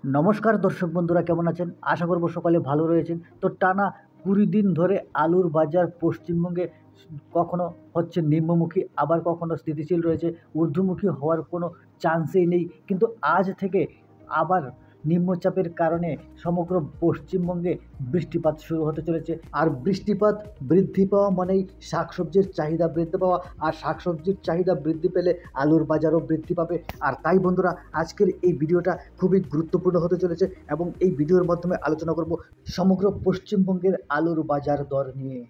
নমস্কার দর্শক বন্ধুরা, কেমন আছেন? আশা করব সকালে ভালো রয়েছেন। তো টানা ২০ দিন ধরে আলুর বাজার পশ্চিমবঙ্গে কখনো হচ্ছে নিম্নমুখী, আবার কখনো স্থিতিশীল রয়েছে। ঊর্ধ্বমুখী হওয়ার কোনো চান্সই নেই। কিন্তু আজ থেকে আবার নিম্নচাপের কারণে সমগ্র পশ্চিমবঙ্গে বৃষ্টিপাত শুরু হতে চলেছে। আর বৃষ্টিপাত বৃদ্ধি পাওয়া মানেই শাকসবজির চাহিদা বৃদ্ধি পাওয়া, আর শাকসবজির চাহিদা বৃদ্ধি পেলে আলুর বাজারও বৃদ্ধি পাবে। আর তাই বন্ধুরা, আজকের এই ভিডিওটা খুবই গুরুত্বপূর্ণ হতে চলেছে এবং এই ভিডিওর মাধ্যমে আলোচনা করব সমগ্র পশ্চিমবঙ্গের আলুর বাজার দর নিয়ে।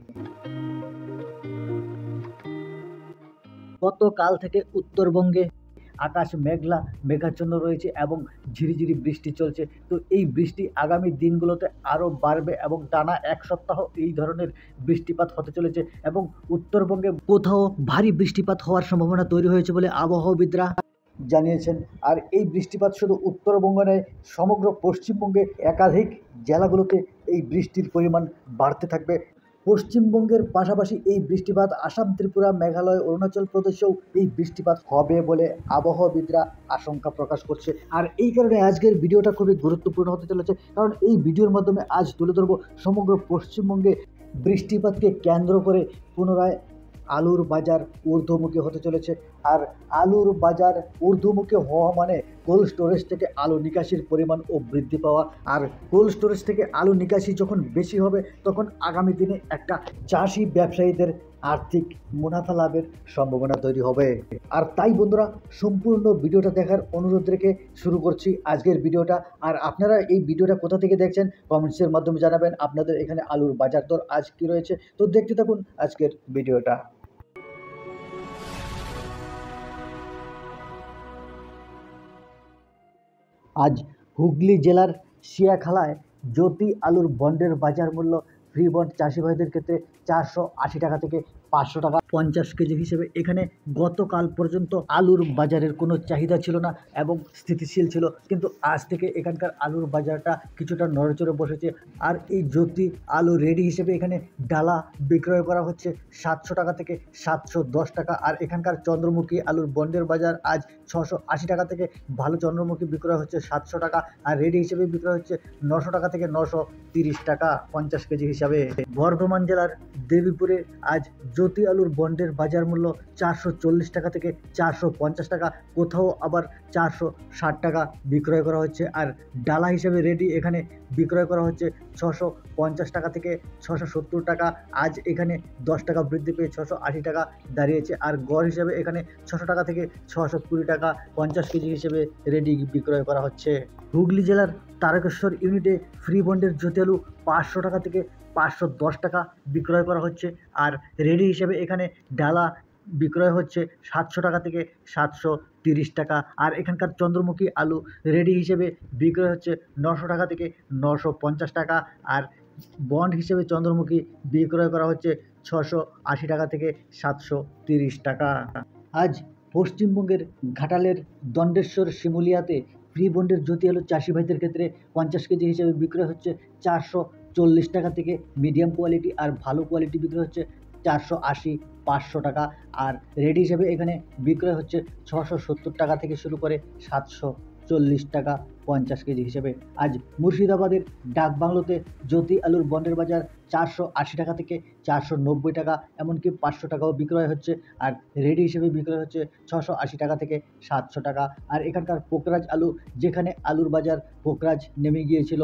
গতকাল থেকে উত্তরবঙ্গে আকাশ মেঘাচ্ছন্ন রয়েছে এবং ঝিরিঝিরি বৃষ্টি চলছে। তো এই বৃষ্টি আগামী দিনগুলোতে আরও বাড়বে এবং টানা এক সপ্তাহ এই ধরনের বৃষ্টিপাত হতে চলেছে এবং উত্তরবঙ্গে কোথাও ভারী বৃষ্টিপাত হওয়ার সম্ভাবনা তৈরি হয়েছে বলে আবহাওয়াবিদরা জানিয়েছেন। আর এই বৃষ্টিপাত শুধু উত্তরবঙ্গ নয়, সমগ্র পশ্চিমবঙ্গে একাধিক জেলাগুলোতে এই বৃষ্টির পরিমাণ বাড়তে থাকবে। পশ্চিমবঙ্গের পাশাপাশি এই বৃষ্টিপাত আসাম, ত্রিপুরা, মেঘালয়, অরুণাচল প্রদেশেও এই বৃষ্টিপাত হবে বলে আবহাওয়াবিদরা আশঙ্কা প্রকাশ করছে। আর এই কারণে আজকের ভিডিওটা খুবই গুরুত্বপূর্ণ হতে চলেছে, কারণ এই ভিডিওর মাধ্যমে আজ তুলে ধরব সমগ্র পশ্চিমবঙ্গে বৃষ্টিপাতকে কেন্দ্র করে পুনরায় আলুর বাজার ঊর্ধ্বমুখী হতে চলেছে। আর আলুর বাজার ঊর্ধ্বমুখী হওয়া মানে কোল্ড স্টোরেজ থেকে আলু নিকাশির পরিমাণও বৃদ্ধি পাওয়া। আর কোল্ড স্টোরেজ থেকে আলু নিকাশি যখন বেশি হবে, তখন আগামী দিনে একটা চাষি ব্যবসায়ীদের আর্থিক মুনাফা লাভের সম্ভাবনা তৈরি হবে। আর তাই বন্ধুরা, সম্পূর্ণ ভিডিওটা দেখার অনুরোধ রেখে শুরু করছি আজকের ভিডিওটা। আর আপনারা এই ভিডিওটা কোথা থেকে দেখছেন কমেন্টসের মাধ্যমে জানাবেন আপনাদের এখানে আলুর বাজার দর আজ কী রয়েছে। তো দেখতে থাকুন আজকের ভিডিওটা। আজ হুগলি জেলার শিয়াখালায় জ্যোতি আলুর বন্ডের বাজার মূল্য ফ্রি বন্ড চাষি ভাইদের ক্ষেত্রে 480 টাকা থেকে 500 টাকা 50 কেজি হিসেবে। এখানে গতকাল পর্যন্ত আলুর বাজারের কোনো চাহিদা ছিল না এবং স্থিতিশীল ছিল, কিন্তু আজ থেকে এখানকার আলুর বাজারটা কিছুটা নড়েচড়ে বসেছে। আর এই জ্যোতি আলু রেডি হিসেবে এখানে ডালা বিক্রয় করা হচ্ছে 700 টাকা থেকে 710 টাকা। আর এখানকার চন্দ্রমুখী আলুর বন্ডের বাজার আজ 680 টাকা থেকে ভালো চন্দ্রমুখী বিক্রয় হচ্ছে 700 টাকা, আর রেডি হিসেবে বিক্রয় হচ্ছে 900 টাকা থেকে 930 টাকা 50 কেজি হিসাবে। বর্ধমান জেলার দেবীপুরে আজ জ্যোতি আলুর বন্ডের বাজার মূল্য 440 টাকা থেকে 450 টাকা, কোথাও আবার 460 টাকা বিক্রয় করা হচ্ছে। আর ডালা হিসেবে রেডি এখানে বিক্রয় করা হচ্ছে 650 টাকা থেকে 670 টাকা। আজ এখানে 10 টাকা বৃদ্ধি পেয়ে 680 টাকা দাঁড়িয়েছে। আর গড় হিসেবে এখানে 600 টাকা থেকে 620 টাকা 50 কেজি হিসেবে রেডি বিক্রয় করা হচ্ছে। হুগলি জেলার তারকেশ্বর ইউনিটে ফ্রি বন্ডের জ্যোতি আলু 500 টাকা থেকে 510 টাকা বিক্রয় করা হচ্ছে। আর রেডি হিসেবে এখানে ডালা বিক্রয় হচ্ছে 700 টাকা থেকে 730 টাকা। আর এখানকার চন্দ্রমুখী আলু রেডি হিসেবে বিক্রয় হচ্ছে 900 টাকা থেকে 950 টাকা। আর বন্ড হিসেবে চন্দ্রমুখী বিক্রয় করা হচ্ছে 680 টাকা থেকে 730 টাকা। আজ পশ্চিমবঙ্গের ঘাটালের দণ্ডেশ্বর শিমুলিয়াতে ফ্রি বন্ডের জ্যোতি আলু চাষি ভাইদের ক্ষেত্রে 50 কেজি হিসেবে বিক্রয় হচ্ছে 440 টাকা থেকে মিডিয়াম কোয়ালিটি, আর ভালো কোয়ালিটি বিক্রয় হচ্ছে 480 500 টাকা। আর রেডি হিসেবে এখানে বিক্রয় হচ্ছে 670 টাকা থেকে শুরু করে 740 টাকা 50 কেজি হিসেবে। আজ মুর্শিদাবাদের ডাকবাংলোতে জ্যোতি আলুর বন্ডের বাজার 480 টাকা থেকে 490 টাকা, এমনকি 500 টাকাও বিক্রয় হচ্ছে। আর রেডি হিসেবে বিক্রয় হচ্ছে 680 টাকা থেকে 700 টাকা। আর এখানকার পোকরাজ আলু, যেখানে আলুর বাজার পোকরাজ নেমে গিয়েছিল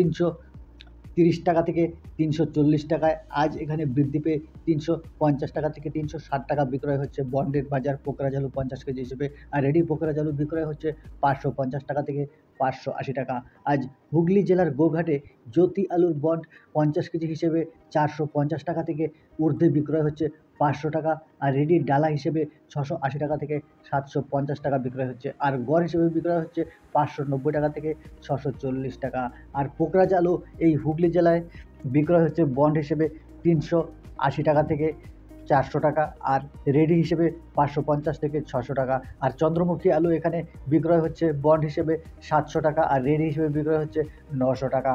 330 টাকা থেকে 340 টাকায়, আজ এখানে বৃদ্ধি পেয়ে 350 টাকা থেকে 360 টাকা বিক্রয় হচ্ছে বন্ডের বাজার পোকরাজ আলু 50 কেজি হিসেবে। আর রেডি পোকরাজ আলু বিক্রয় হচ্ছে 550 টাকা থেকে 580 টাকা। আজ হুগলি জেলার গোঘাটে জ্যোতি আলুর বন্ড 50 কেজি হিসেবে 450 টাকা থেকে ঊর্ধ্বে বিক্রয় হচ্ছে 500 টাকা। আর রেডি ডালা হিসেবে 680 টাকা থেকে 750 টাকা বিক্রয় হচ্ছে। আর গড় হিসেবে বিক্রয় হচ্ছে 590 টাকা থেকে 640 টাকা। আর পোকরাজ আলু এই হুগলি জেলায় বিক্রয় হচ্ছে বন্ড হিসেবে 380 টাকা থেকে 400 টাকা, আর রেডি হিসেবে 550 থেকে 600 টাকা। আর চন্দ্রমুখী আলু এখানে বিক্রয় হচ্ছে বন্ড হিসেবে 700 টাকা, আর রেডি হিসেবে বিক্রয় হচ্ছে 900 টাকা।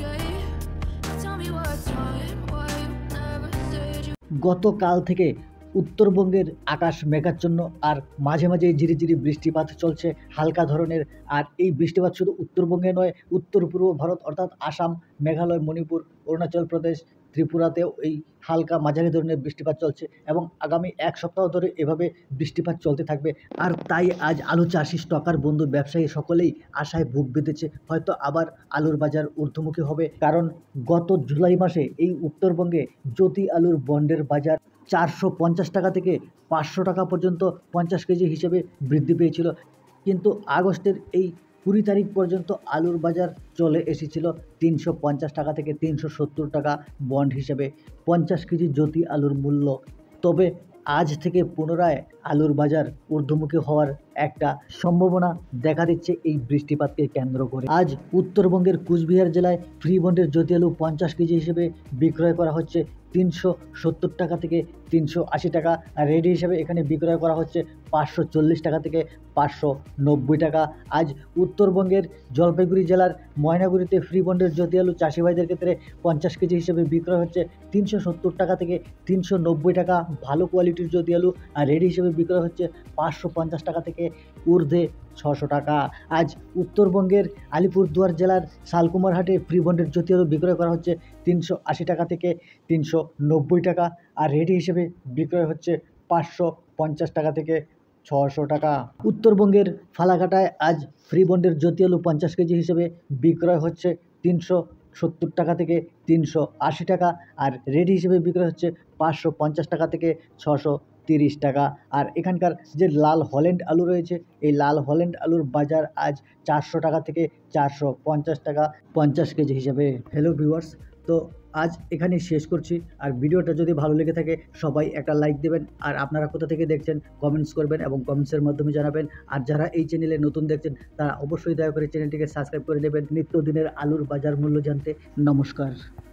গতকাল থেকে উত্তরবঙ্গের আকাশ মেঘাচ্ছন্ন আর মাঝে মাঝে ঝিরিঝিরি বৃষ্টিপাত চলছে হালকা ধরনের। আর এই বৃষ্টিপাত শুধু উত্তরবঙ্গে নয়, উত্তর পূর্ব ভারত অর্থাৎ আসাম, মেঘালয়, মণিপুর, অরুণাচল প্রদেশ, ত্রিপুরাতেও এই হালকা মাঝারি ধরনের বৃষ্টিপাত চলছে এবং আগামী এক সপ্তাহ ধরে এভাবে বৃষ্টিপাত চলতে থাকবে। আর তাই আজ আলু চাষি, স্টকার বন্ধু, ব্যবসায়ী সকলেই আশায় বুক বেঁধেছে হয়তো আবার আলুর বাজার ঊর্ধ্বমুখী হবে। কারণ গত জুলাই মাসে এই উত্তরবঙ্গে জ্যোতি আলুর বন্ডের বাজার 450 টাকা থেকে 500 টাকা পর্যন্ত 50 কেজি হিসেবে বৃদ্ধি পেয়েছিল। কিন্তু আগস্টের এই 20 তারিখ পর্যন্ত আলুর বাজার চলে এসেছিল 350 টাকা থেকে 370 টাকা বন্ড হিসেবে 50 কেজি জ্যোতি আলুর মূল্য। তবে আজ থেকে পুনরায় আলুর বাজার ঊর্ধ্বমুখী হওয়ার একটা সম্ভাবনা দেখা দিচ্ছে এই বৃষ্টিপাতকে কেন্দ্র করে। আজ উত্তরবঙ্গের কুচবিহার জেলায় ফ্রি বন্ডের জ্যোতি আলু 50 কেজি হিসেবে বিক্রয় করা হচ্ছে 370 টাকা থেকে 380 টাকা। আর রেডি হিসেবে এখানে বিক্রয় করা হচ্ছে 540 টাকা থেকে 590 টাকা। আজ উত্তরবঙ্গের জলপাইগুড়ি জেলার ময়নাগুড়িতে ফ্রি বন্ডের জ্যোতি আলু চাষি ভাইদের ক্ষেত্রে 50 কেজি হিসেবে বিক্রয় হচ্ছে 370 টাকা থেকে 390 টাকা। ভালো কোয়ালিটির জ্যোতি আলু আর রেডি হিসেবে বিক্রয় হচ্ছে 550 টাকা থেকে ঊর্ধ্বে 600 টাকা। আজ উত্তরবঙ্গের আলিপুরদুয়ার জেলার শালকুমারহাটে ফ্রি বন্ডের জ্যোতি আলু বিক্রয় করা হচ্ছে 380 টাকা থেকে 390 টাকা। আর রেডি হিসেবে বিক্রয় হচ্ছে 550 টাকা থেকে 600 টাকা। উত্তরবঙ্গের ফালাকাটায় আজ ফ্রি বন্ডের জ্যোতি আলু 50 কেজি হিসেবে বিক্রয় হচ্ছে 370 টাকা থেকে 380 টাকা। আর রেডি হিসেবে বিক্রয় হচ্ছে 550 টাকা থেকে 630 টাকা। আর এখানকার যে লাল হল্যান্ড আলু রয়েছে, এই লাল হল্যান্ড আলুর বাজার আজ 400 টাকা থেকে 450 টাকা 50 কেজি হিসেবে। হ্যালো ভিউয়ার্স, তো আজ এখানেই শেষ করছি। আর ভিডিওটা যদি ভালো লেগে থাকে সবাই একটা লাইক দেবেন। আর আপনারা কোথা থেকে দেখছেন কমেন্টস করবেন এবং কমেন্টসের মাধ্যমে জানাবেন। আর যারা এই চ্যানেলে নতুন দেখছেন তারা অবশ্যই দয়া করে চ্যানেলটিকে সাবস্ক্রাইব করে দেবেন নিত্যদিনের আলুর বাজার মূল্য জানতে। নমস্কার।